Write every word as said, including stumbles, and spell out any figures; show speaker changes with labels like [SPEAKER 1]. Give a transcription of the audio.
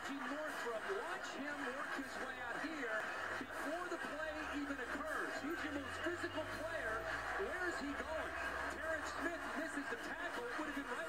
[SPEAKER 1] Reggie Northrup. Watch him work his way out here before the play even occurs. He's your most physical player. Where is he going? Terrence Smith misses the tackle. It would have been right